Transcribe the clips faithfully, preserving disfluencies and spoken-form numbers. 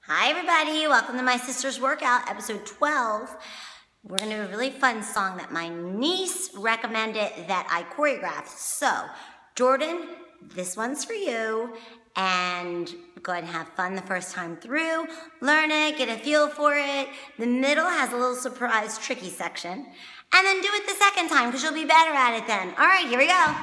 Hi everybody, welcome to My Sister's Workout, episode twelve. We're gonna do a really fun song that my niece recommended that I choreographed. So, Jordan, this one's for you, and go ahead and have fun the first time through. Learn it, get a feel for it. The middle has a little surprise tricky section. And then do it the second time, because you'll be better at it then. All right, here we go.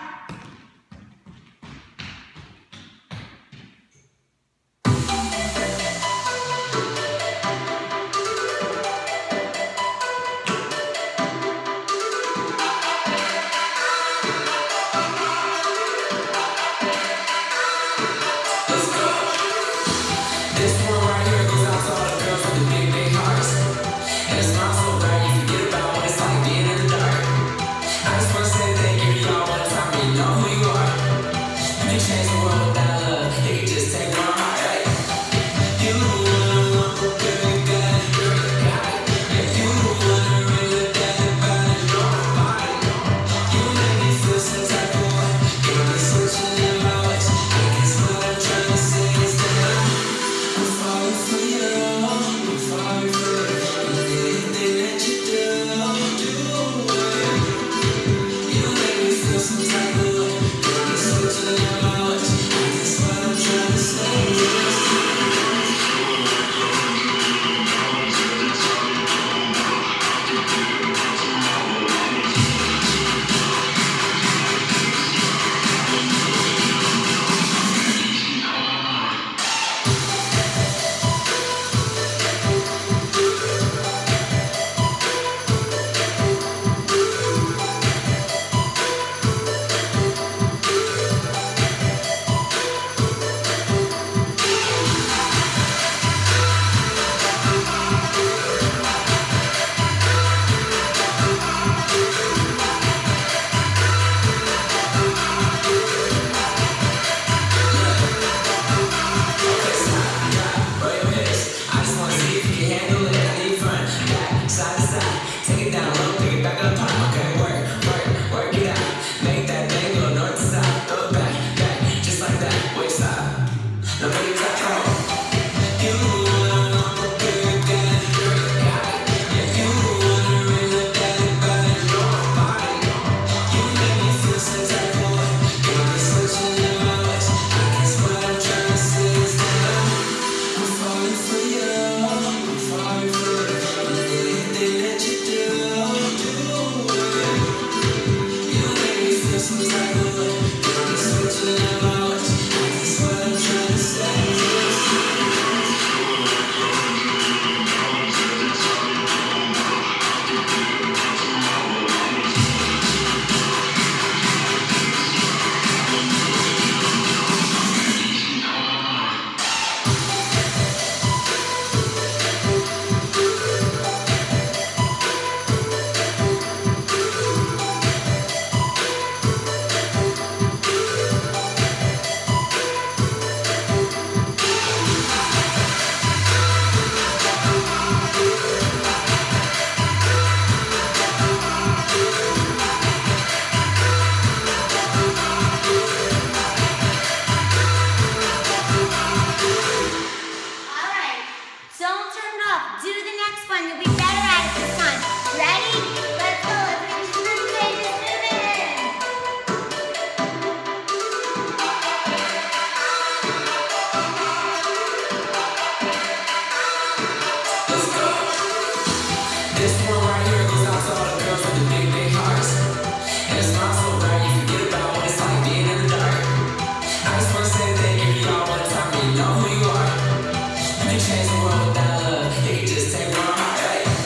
Change the world without love, you can just take one heart, right?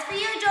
for you, Jordan.